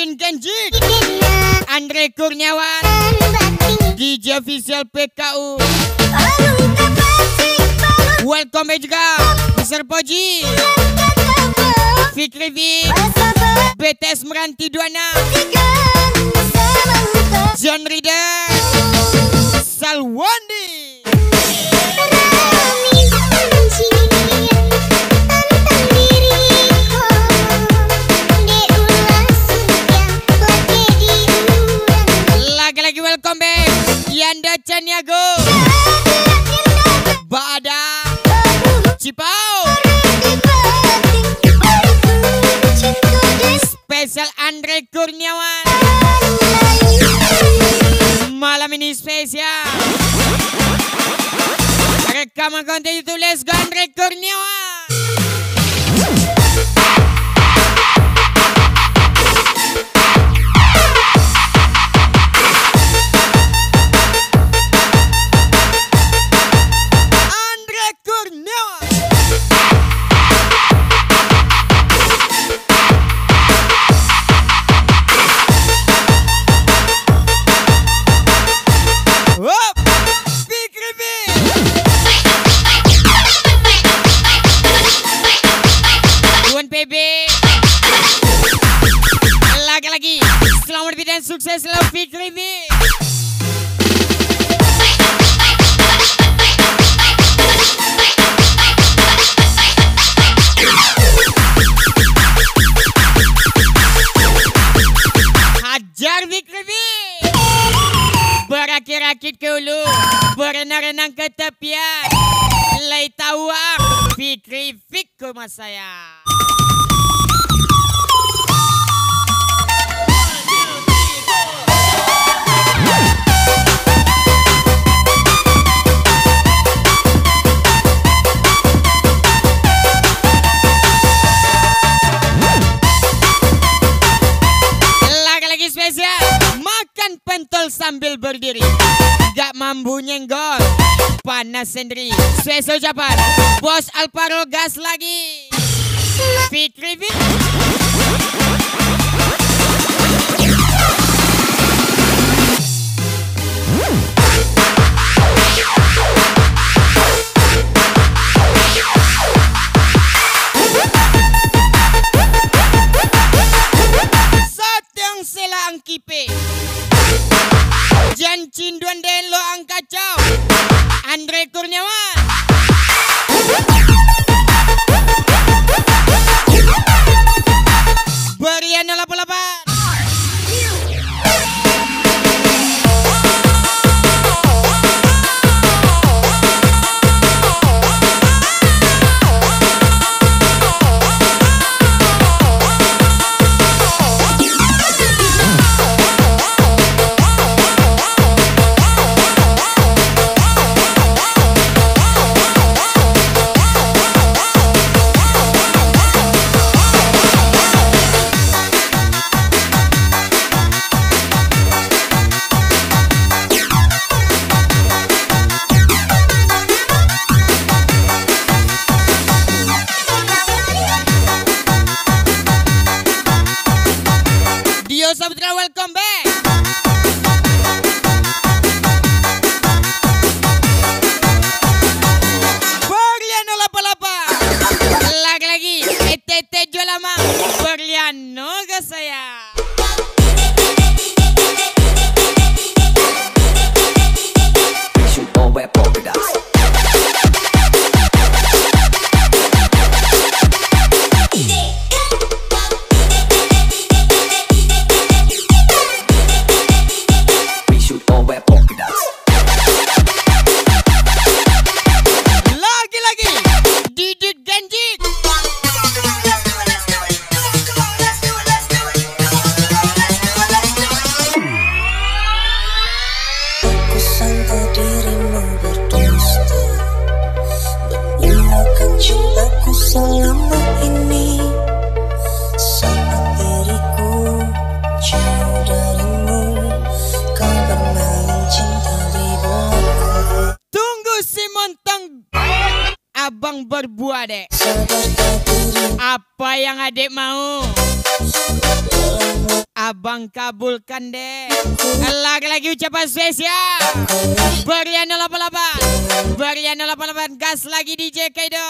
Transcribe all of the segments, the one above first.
Didin Genjik, Andre Kurniawan, DJ Official PKU. Welcome back juga Mr. Poji, Fikri V, BTS Meranti 26, John Reader, Salwandi. Lagi-lagi welcome back Yanda Caniago, Bada Cipau, spesial Andre Kurniawan. Malam ini spesial rekaman konten YouTube. Let's go Andre Kurniawan. Lagi-lagi selamat dan sukses selalu Fikri V. Hajar Fikri V. Berakit-rakit ke hulu, berenang-renang ke tepian, lay tawar Fikri V ke mas saya. Makan pentol sambil berdiri, gak mampu nyenggol, panas sendiri. Spesial ucapan Bos Alvaro gas lagi Fikri V. Sela ang kipe Jan Cinduan den lo ang kacau Andre Kurniawan. Berian 08. Saudara welcome back. Berlian 08. Lagi-lagi ETT Jolama Berlian ke saya. Selama ini saat diriku jauh darimu, kau bermain cinta di belakangku. Tunggu si montong abang berbuah dek. Apa yang adik mau? Abang kabulkan deh. Lagi ucapan spesial Berlian 08. Berlian 08. Gas lagi DJ Kaido.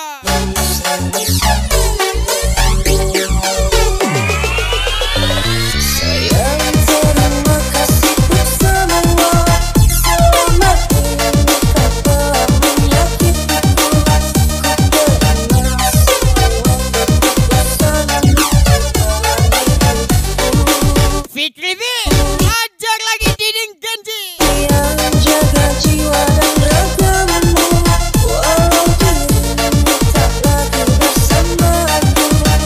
Fikri V, ajar lagi Diding Genji. yang jaga jiwa dan ragamu, walau dirimu tak lagi bersama aku.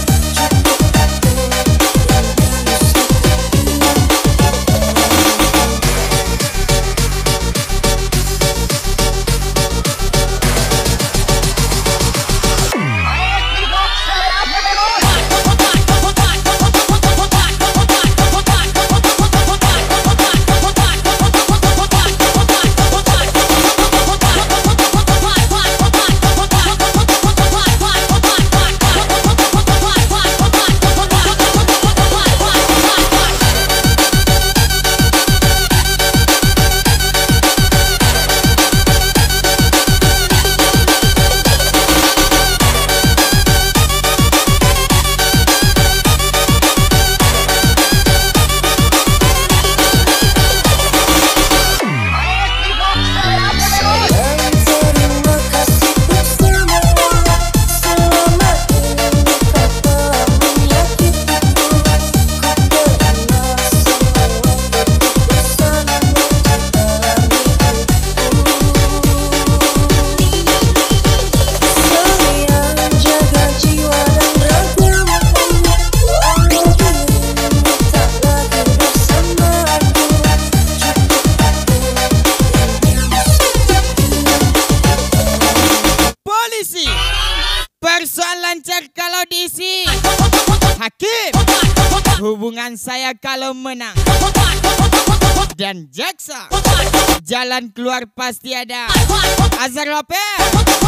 Persoalan lancar kalau diisi. Hakim, hubungan saya kalau menang. Dan jaksa, jalan keluar pasti ada. Azhar Lopez,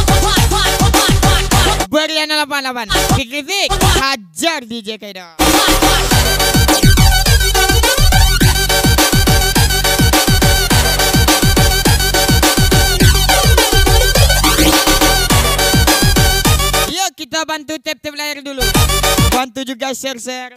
Berlian 08. Fikri V, hajar DJ Kaido. Kita bantu tap-tap layar dulu. Bantu juga share-share.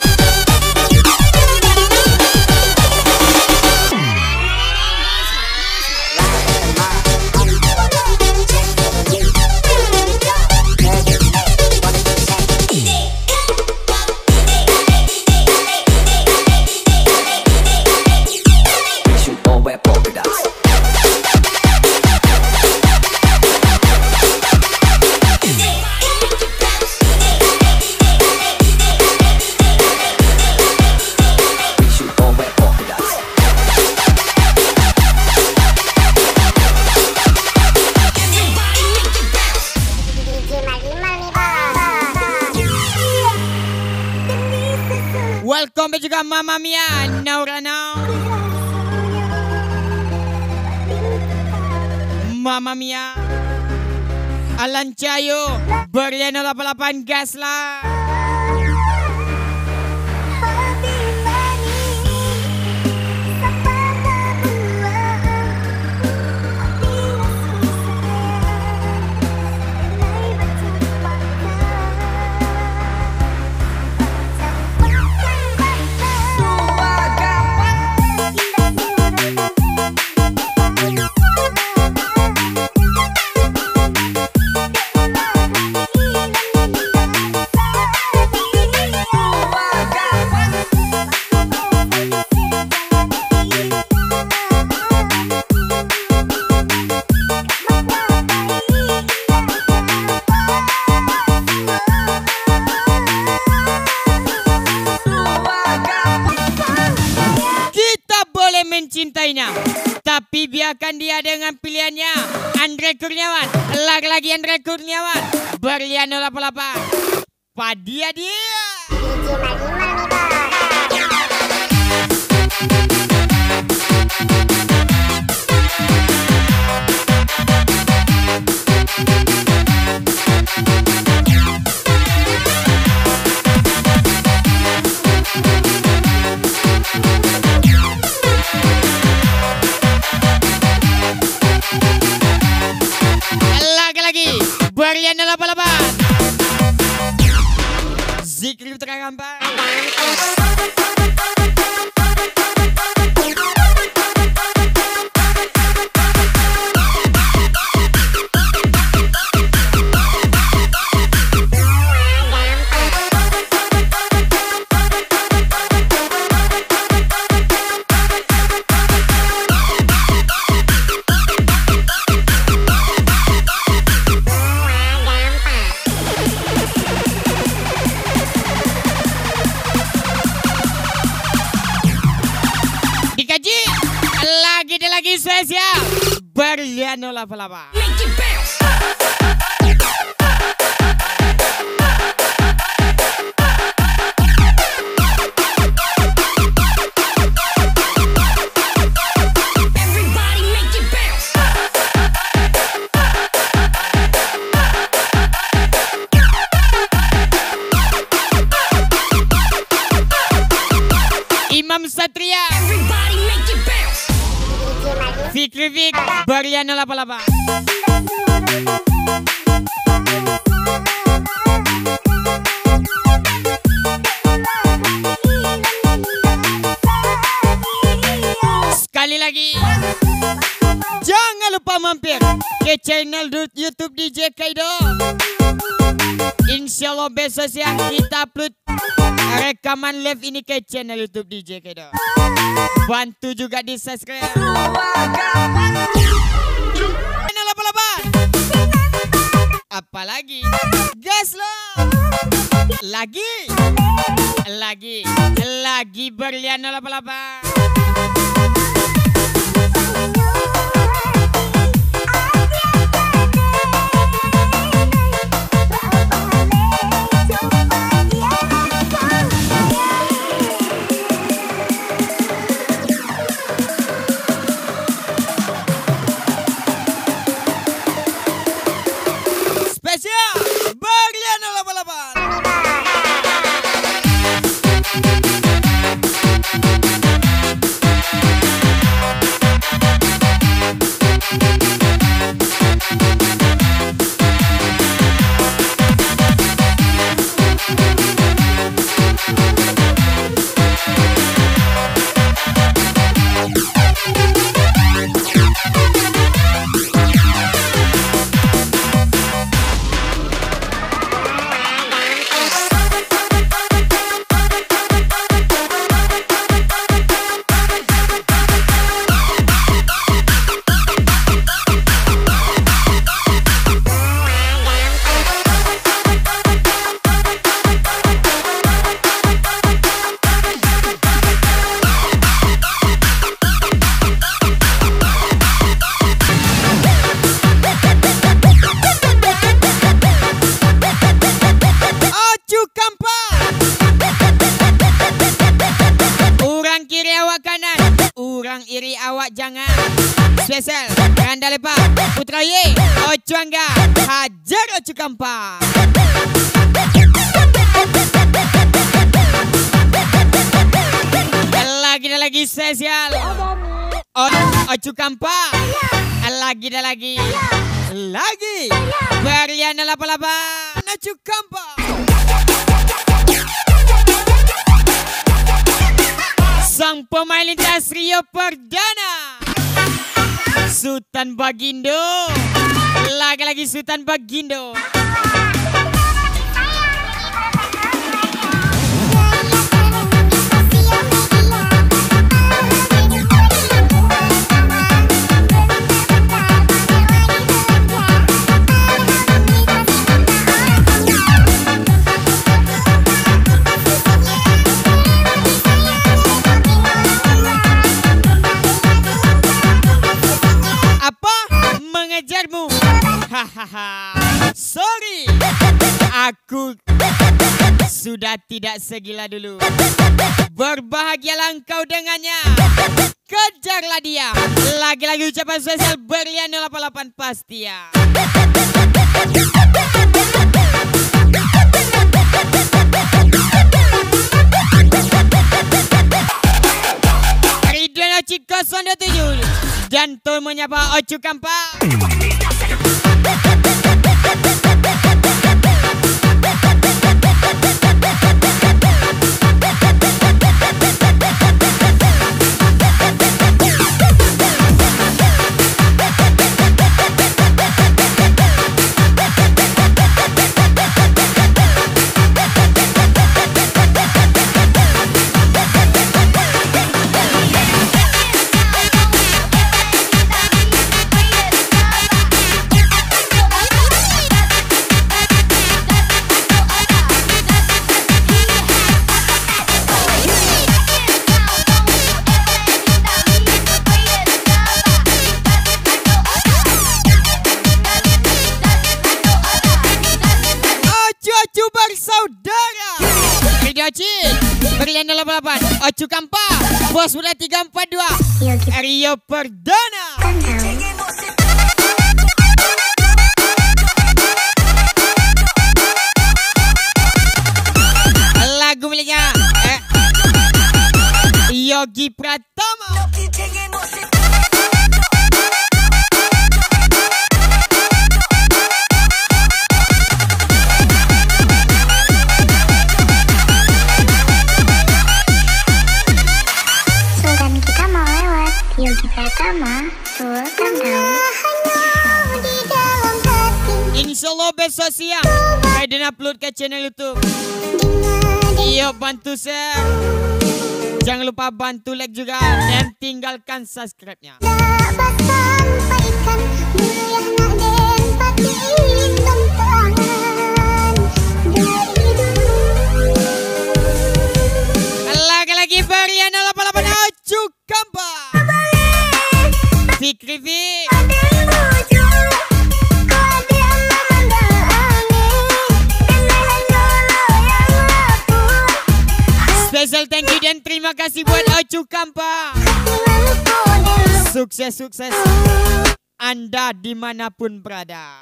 Welcome juga Mama Mia, Naurano. Mama Mia, Alan Cayo, Berlian 08, gas lah. Mencintainya, tapi biarkan dia dengan pilihannya. Andre Kurniawan, lagi Andre Kurniawan, Berlian 08. Padia dia. Berlian 88. Zikri Putra Kampar. Dikaji lagi spesial Berlian 88. Imam Satria, Fikri Fik, Berlian 88. Sekali lagi, jangan lupa mampir ke channel YouTube DJ Kaido. Insyaallah besok siang kita upload rekaman live ini ke channel YouTube DJ Kaido. Bantu juga di subscribe. Channel 88. Apalagi gas lo. Lagi Berlian 88. Spesial Berlian 88. Urang iri awak jangan. Spesial Randa Lepa, Putra Ye, Ocu Angga, Hajar Ocu Kampa. Lagi spesial Ocu Kampa. Lagi Berlian 88 Ocu Kampa. Sang pemain lintas Rio Perdana Sultan Bagindo. Lagi Sultan Bagindo. Sorry, aku sudah tidak segila dulu. Berbahagialah engkau dengannya. Kejarlah dia. Lagi ucapan spesial Berlian 88 pasti ya. Ridwan Oci 027 dan Tom menyapa Ocu Kampa. Oci Berlian 88 Ocu Kampa Bos Muda 342 Rio Perdana lagu miliknya Yogi Pratama. Sultan kita mau lewat, Yogi Pratama, Sultan tahu. Insyaallah besok siang Kaiden upload ke channel YouTube. Iyo bantu share. Jangan lupa bantu like juga dan tinggalkan subscribe-nya. Lagi-lagi Berlian 88 Ocu Kampa Fikri Fik. Special thank you dan terima kasih buat Ocu Kampa. Sukses-sukses Anda dimanapun berada.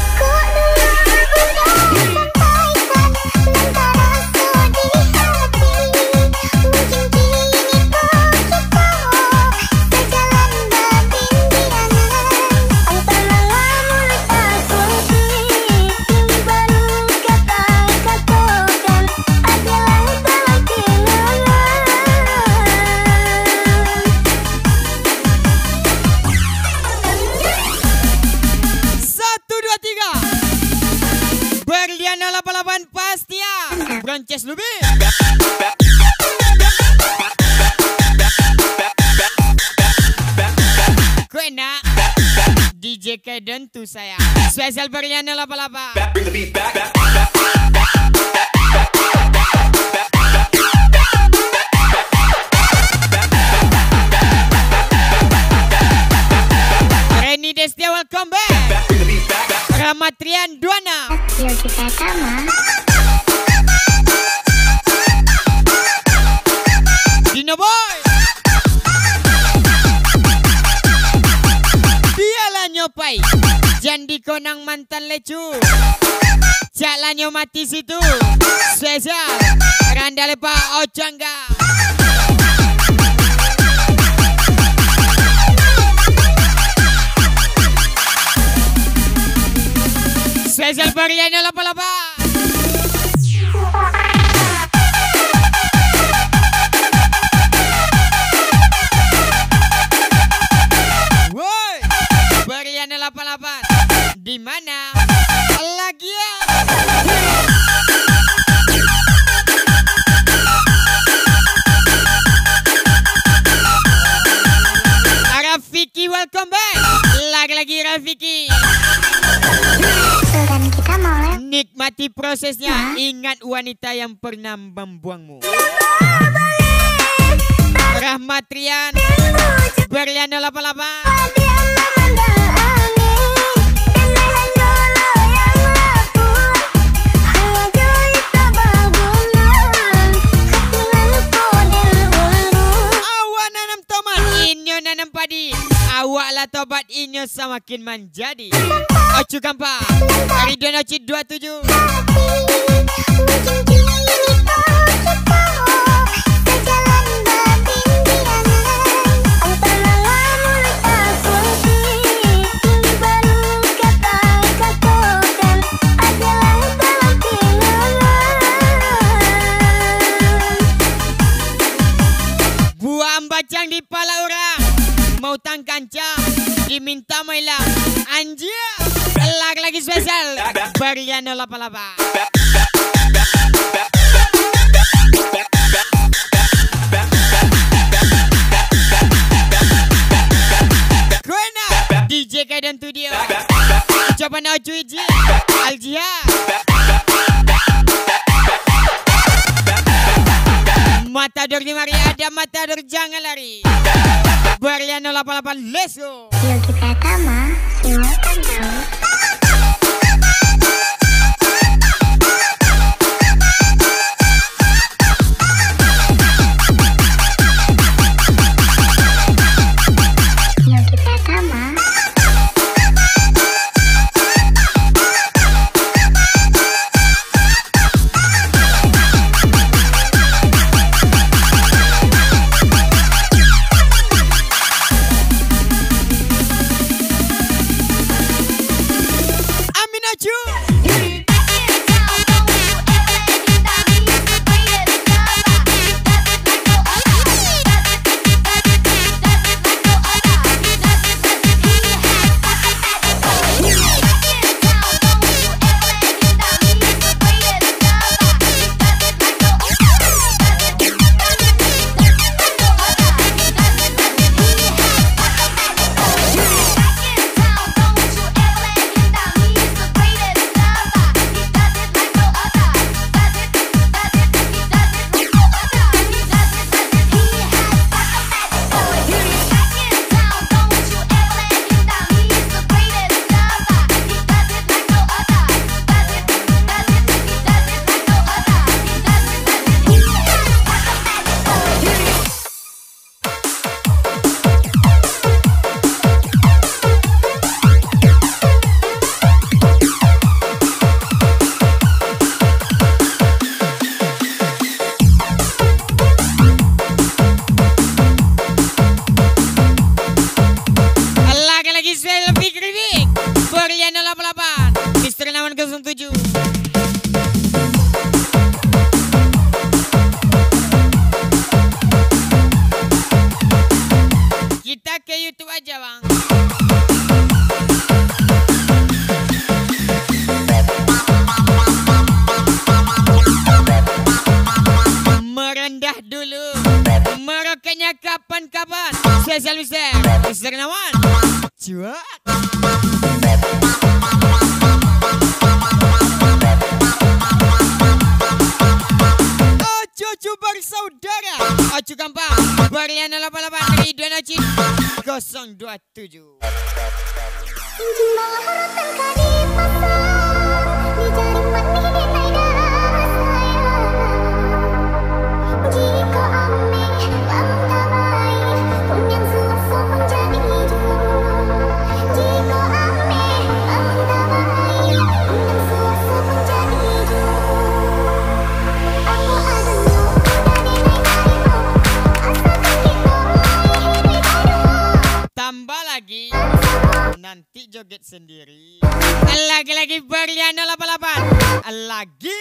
Berlian 88 Pastia Branches Lubi. Kuena DJ Kaiden tu saya. Spesial Berlian 88. Bring the beat back. Reni Destia welcome back. Ramatrian Duana Yogi Pratama Dino Boy Dialah nyopai Jandi konang mantan lecu Jalannya mati situ Spesial Randa lepa Ocangga. Spesial Berlian 88. Woi, Berlian 88. Di mana? Lagi ya. Rafiki welcome back. Lagi-lagi Rafiki. Sultan kita mau lewat. Nikmati prosesnya. Ingat wanita yang pernah membuangmu. Rahmatrian Berlian 88. Awak nanam tomat, inyo nanam padi. Awaklah tobat inyo semakin menjadi. Ocu Kampa Ridwan Oci 27. Buah ambacang di pala orang mau tangkanca diminta mailang anjir. Lagi spesial Berlian 88. Kuena DJ Kaiden Studio. Coba Ocu Iji Aljihad. Matador di mari ada Matador jangan lari. Berlian 88 let's go. Yogi Pratama, Sultan tahu. Kuat. Ojo bersaudara. Ojo gampang. Berlian 88 dari Donoci 027. Jumlah harapan kali pasang di jaring mati di naida sayang. Jika ame lamang tabai pun yang suasa menjadi hidup. Jika ame lamang tabai pun yang suasa menjadi hidup. Aku ada no dari naida asal kita Tambah lagi. Nanti joget sendiri. Lagi-lagi Berlian 88. Lagi.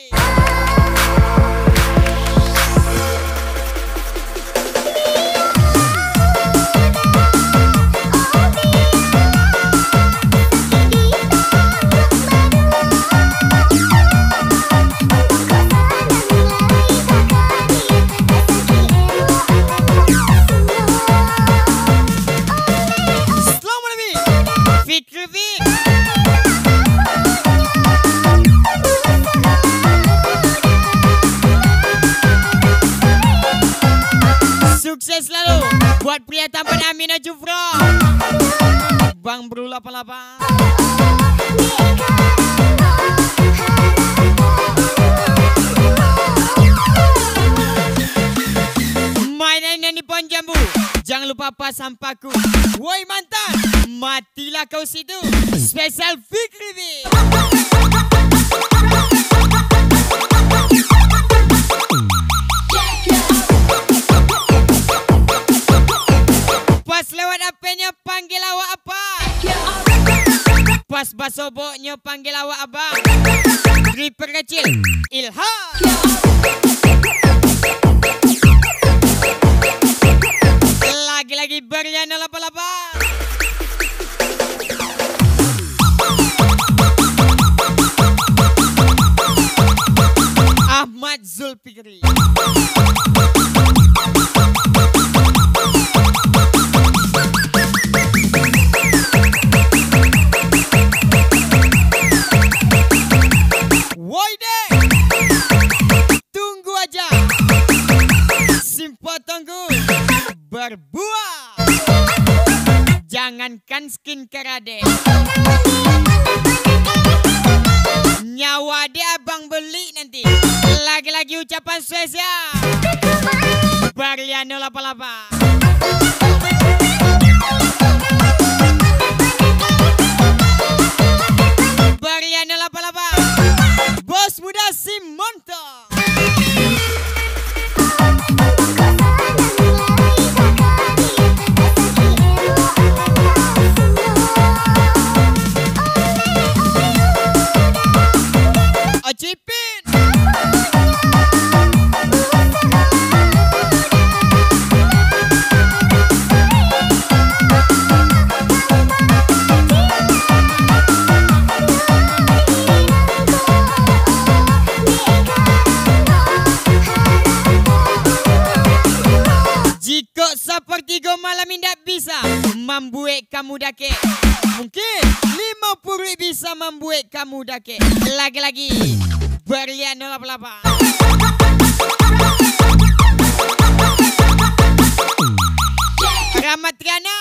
Sukses selalu buat pria tampan Amina Jufro. Bang Bro 88. Mainan yang di pohon jambu. Jangan lupa pas sampahku. Woi mantan, matilah kau situ. Spesial Fikri V. Pas lewat apanya panggil awak apa? Pas basoboknya panggil awak abang. Gripper kecil Ilham. Lagi-lagi Berlian 88. Ahmad Zulfikri. Woi deh, tunggu aja. Simpo tunggu berbuah. Jangankan skincare ade, nyawa dia abang beli nanti. Lagi-lagi ucapan spesial Berlian 88. Berlian 88. Bos muda Simonto. Ocipin. Jika seperti go malam indah bisa membuat kamu dake. Mungkin 50 bisa membuat kamu dake. Lagi-lagi Berlian 88. Rahmat Riana.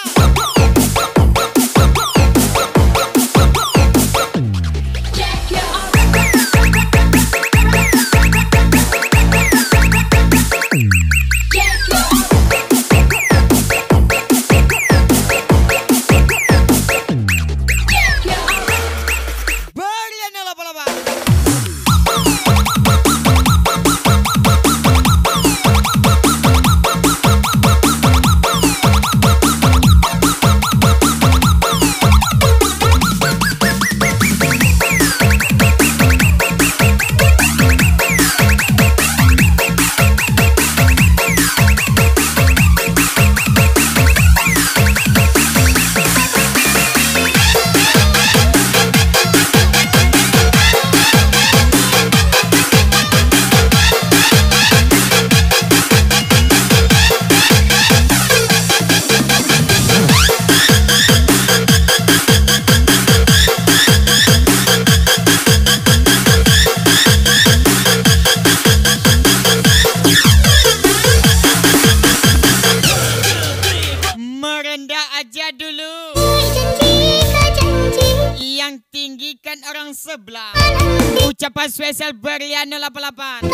ikan orang sebelah. Ucapan spesial Berlian 088.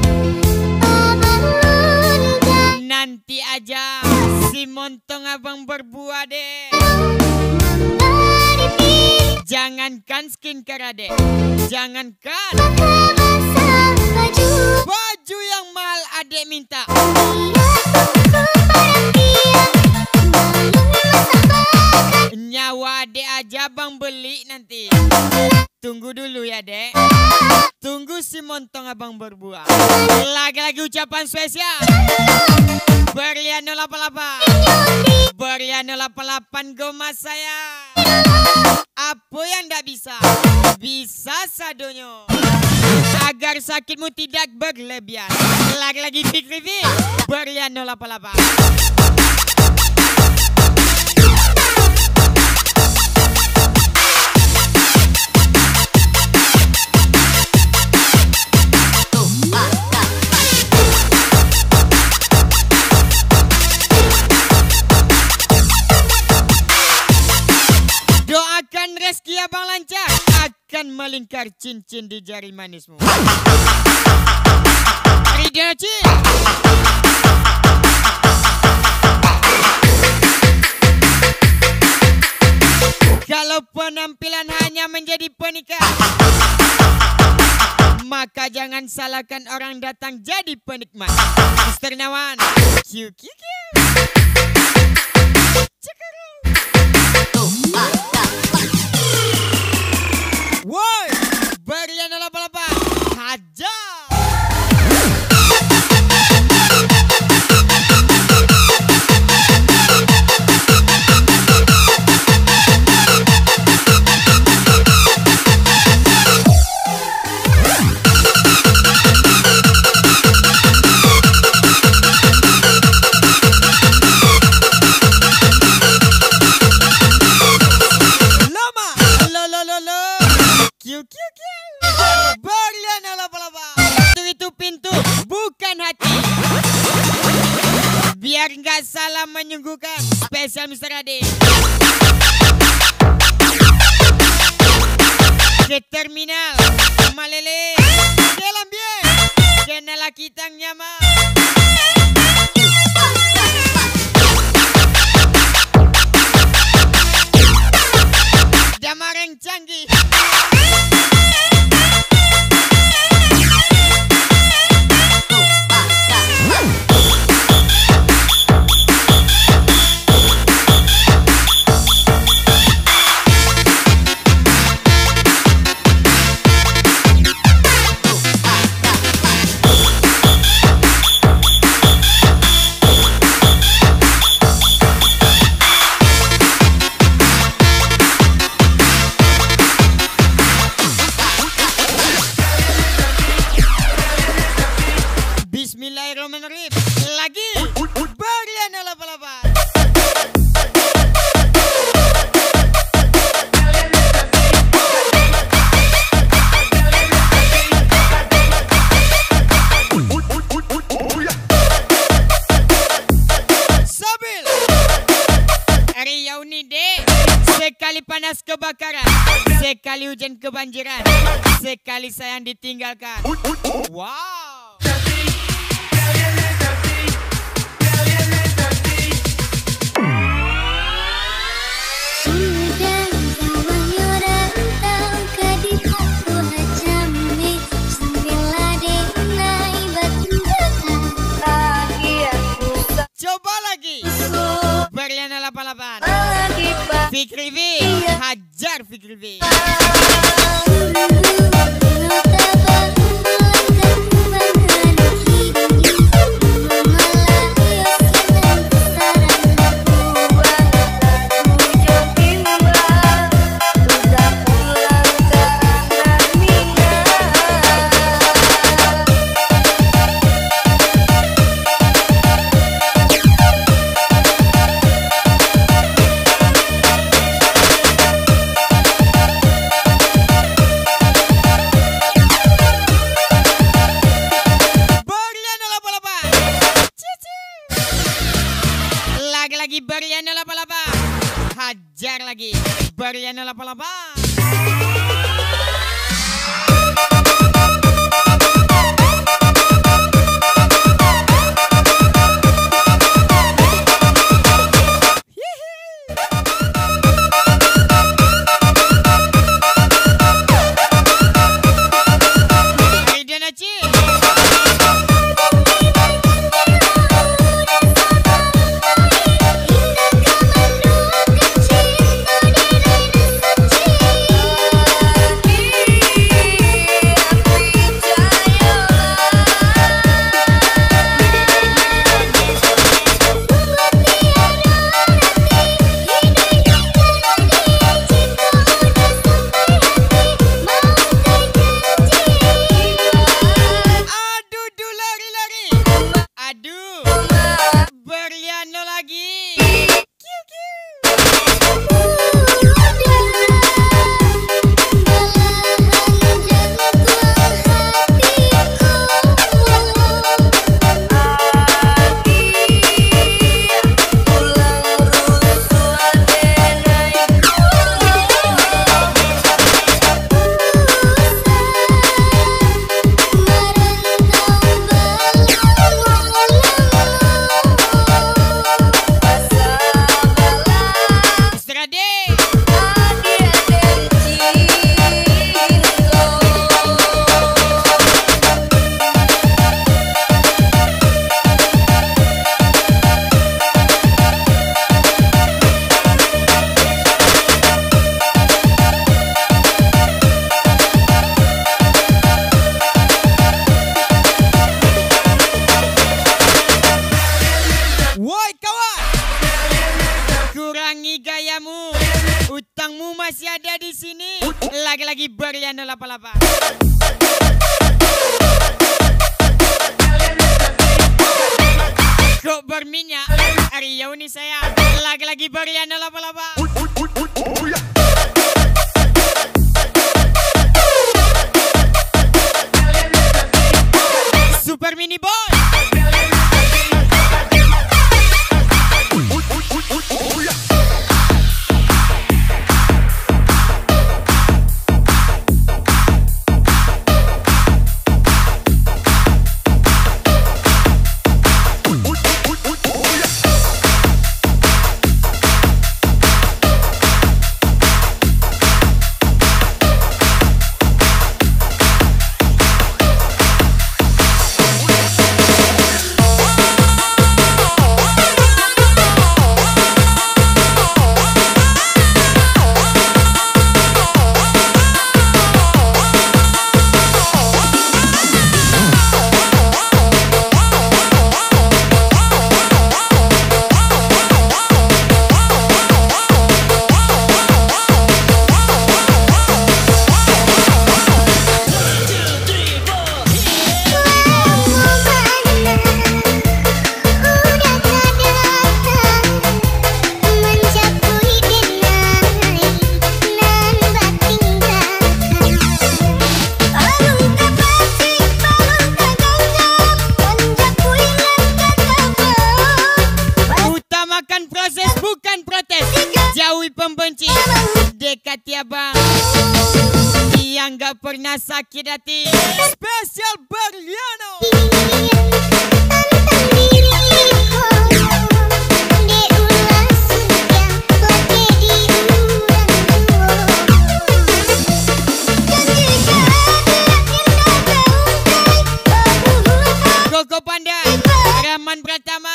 Nanti aja si montong abang berbuah deh. Jangankan skincare adek, jangankan baju yang mahal adek minta. Nyawa adek aja bang beli nanti. Tunggu dulu ya dek. Tunggu si montong abang berbuah. Lagi-lagi ucapan spesial Berlian 088. Berlian 088 goma saya. Apa yang tidak bisa? Bisa sadonyo. Agar sakitmu tidak berlebihan. Lagi-lagi Fikri Berlian 088. Doakan rezeki abang lancar, akan melingkar cincin di jari manismu. Ridho Cik. Kalau penampilan hanya menjadi penikah, maka jangan salahkan orang datang jadi penikmat. Mr. Nawan, Q. Woi, Berlian 088 hajar. Berlian 088. Itu pintu, bukan hati. Biar nggak salah menyungguhkan. Spesial Mr. Ade. Ke terminal Malele, ke Lambie, ke Nalakitang Nyama. Damareng canggih. Bismillahirrahmanirrahim. Lagi Berlian 088. Sabil Riau ni dek. Sekali panas kebakaran, sekali hujan kebanjiran, sekali sayang ditinggalkan. Wow. Coba lagi Berlian 088. Fikri V, hajar Fikri V. Lagi Berlian 088. Hajar lagi Berlian 088. Utangmu masih ada di sini. Lagi-lagi Beriano 88. Kok berminyak? Rio nih saya. Lagi-lagi Beriano 88. Super Mini Boy. Proses bukan protes. Jauhi pembenci. Dekati abang yang gak pernah sakit hati. Spesial Beriano. Koko Panda Rahman Pratama.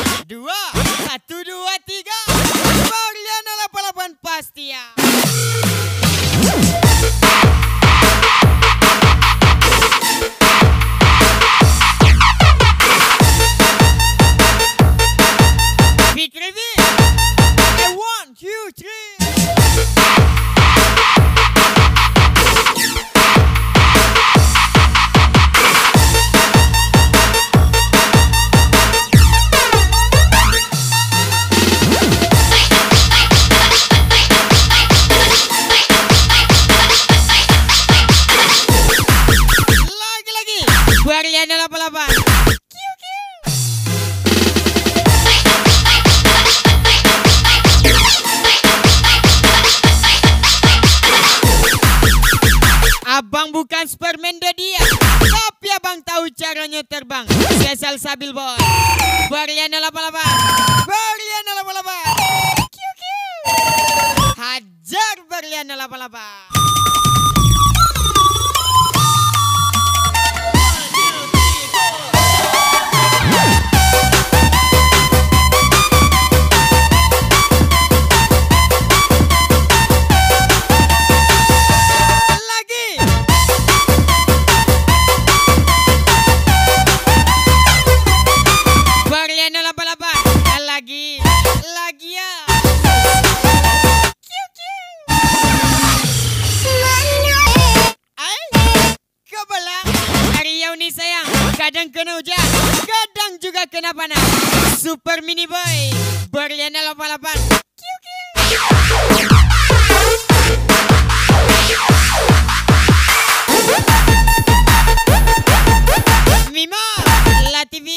Satu, dua, tiga. Beriano 88 pasti ya. Billboy. Berlian 88. Berlian 88. Hajar Berlian 88. Lagi ya. Kebelang Riau nih sayang. Kadang kena hujan, kadang juga kena panas. Super Mini Boy Berlian 88. Mimo La TV.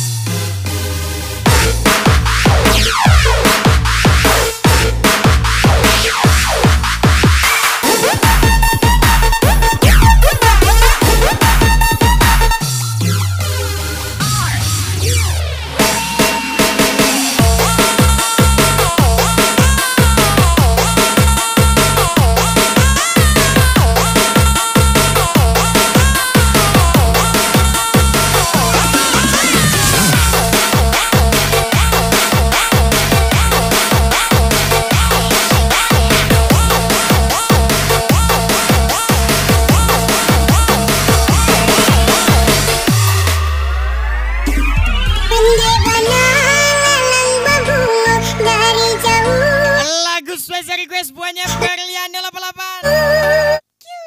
Spesial request buahnya Berlian 88.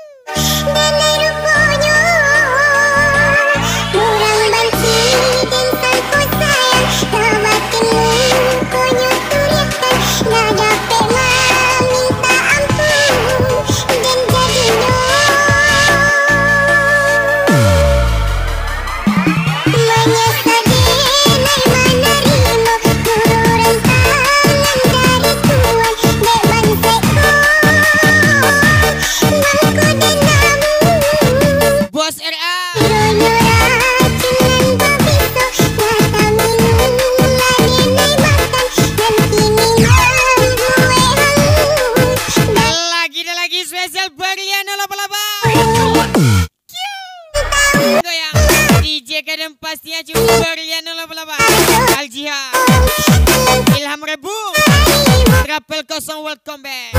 Spesial Berlian 88. Goyang DJ kadang pastinya cuma Berlian 88. Aljiha Ilham Rebu Rapel Kosong welcome back.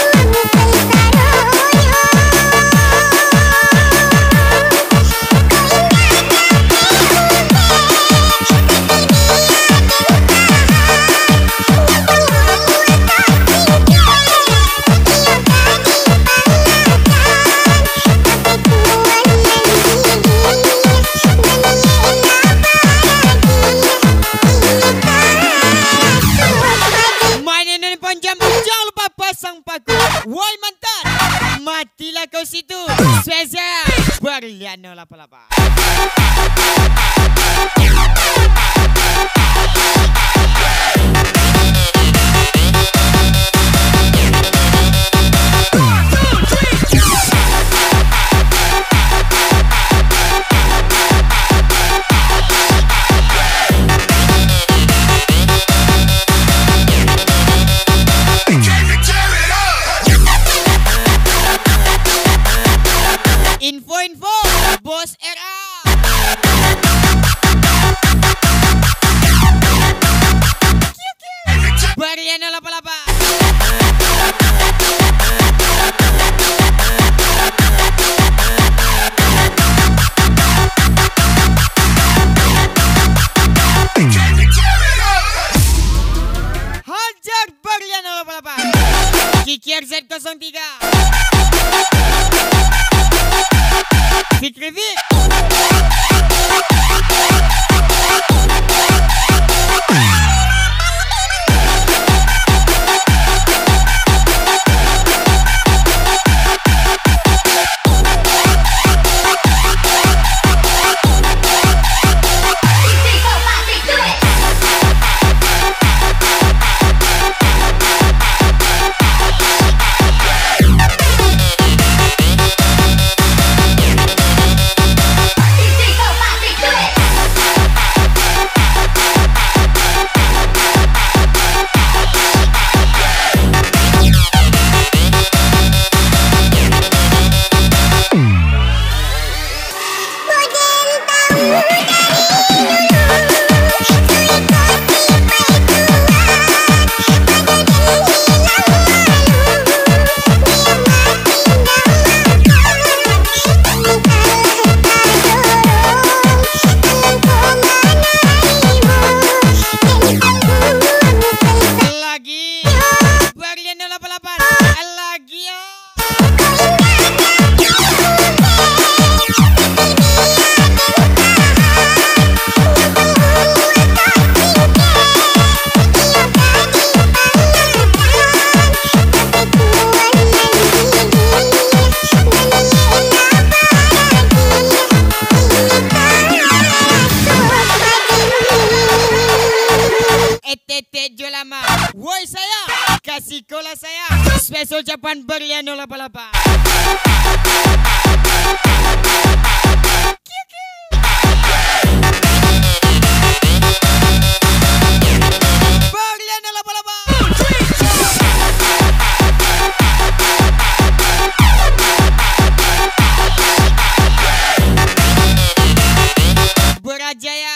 Jangan lupa pasang paku. Woi mantan, matilah kau situ. Spesial Berlian 88. Info Bos RA. Berlian 88. Hajar Berlian 88. Kiki RZ03. Fikri Vik. Klasiko lah saya. Spesial ucapan Berlian 088. Berlian 088. Berajaya.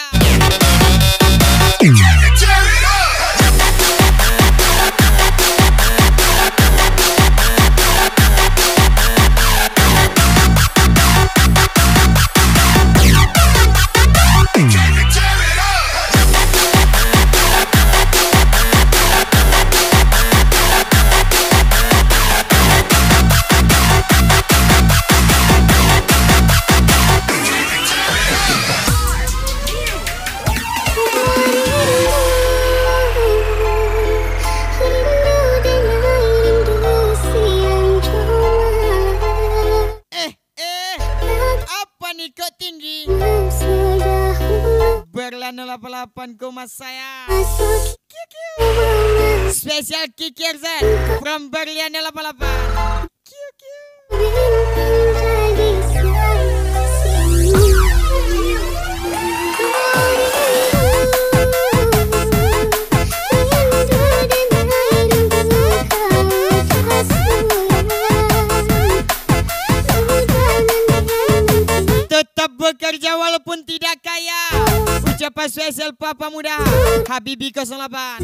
Berlian 088 koma saya. Spesial Kikir Z from Berlian 088. Tetap bekerja walaupun tidak kaya. Ucapan spesial Papa Muda Habibi 08.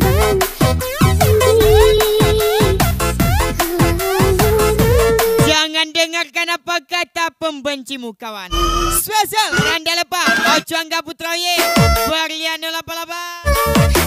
Jangan dengarkan apa kata pembencimu kawan. Spesial Randa Lepa Ojo Angga Putroye Berlian 088.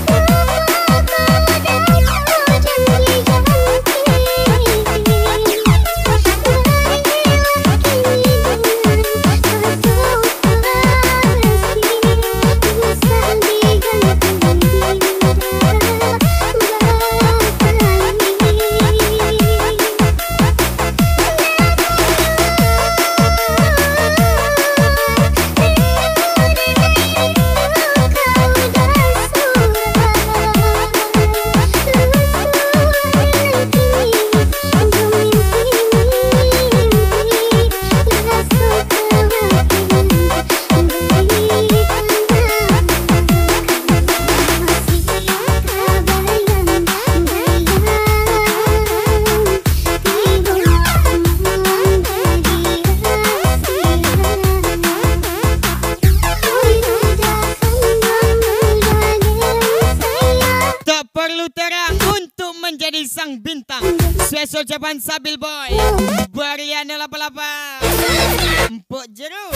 Menjadi sang bintang. Spesial ucapan Sabil Boy Berlian 088. Empuk jeruk.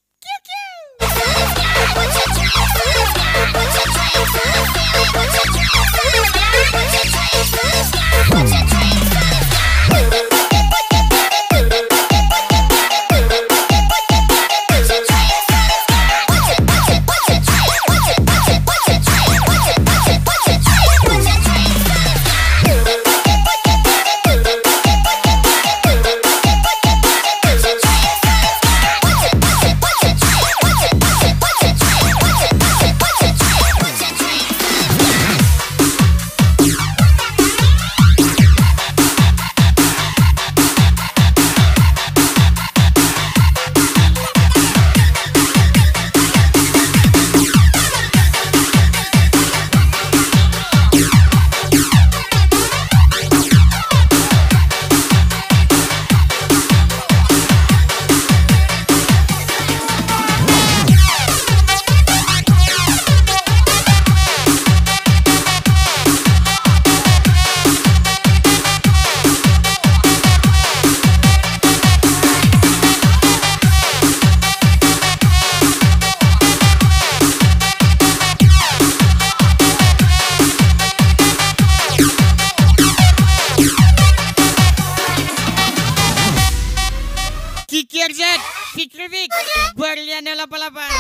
Kikir Z Fikri Fik Berlian 088.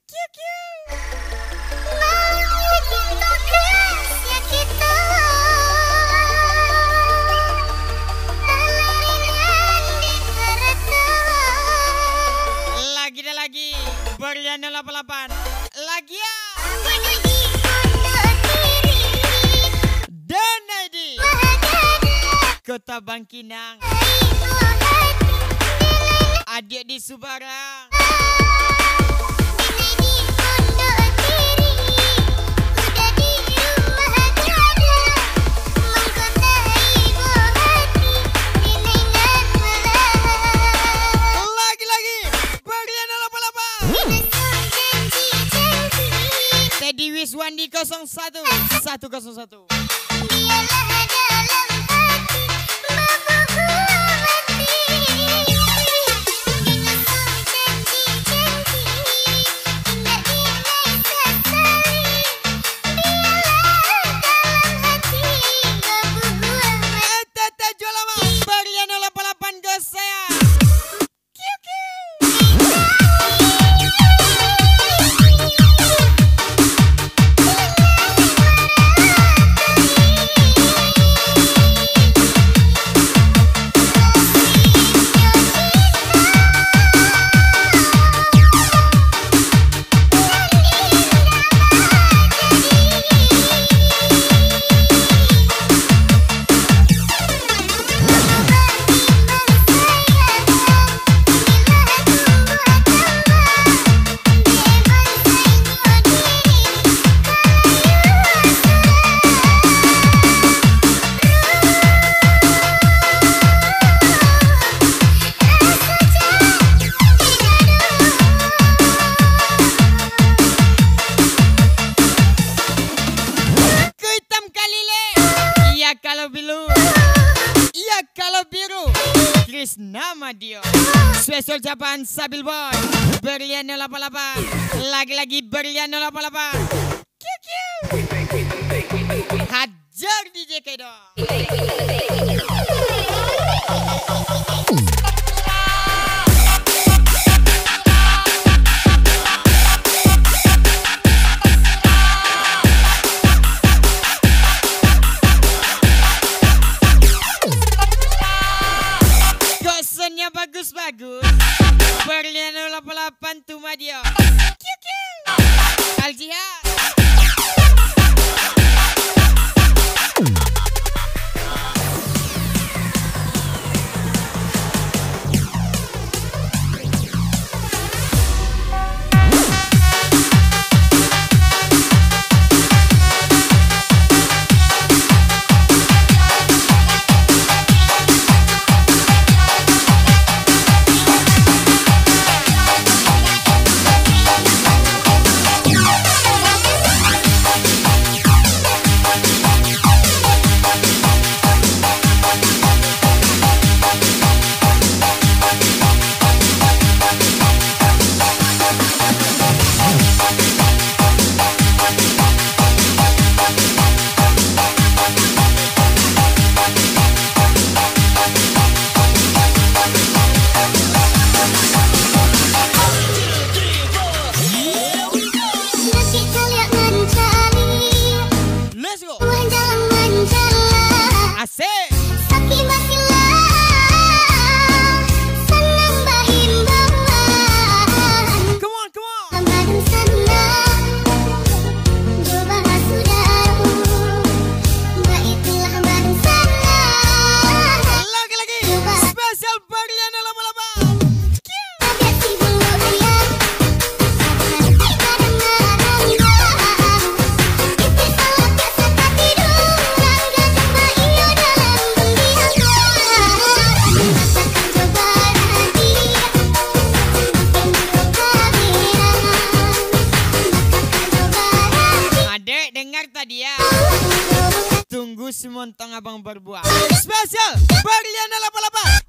Lagi dah lagi Berlian 088. Lagi ya. Dan Naidi Kota Bangkinang. Adik di Subarang. Lagi-lagi Berlian 88. Teddy Wiswandi 01 101. Nama dia Special Japan Sabil Boy Berlian 08. Lagi-lagi Berlian 08. Hajar DJ Kedo. Bagus. Berlian 08 Tuma dia. Al-Jihad. Tunggu semontong abang berbuah. Spesial Berlian 88.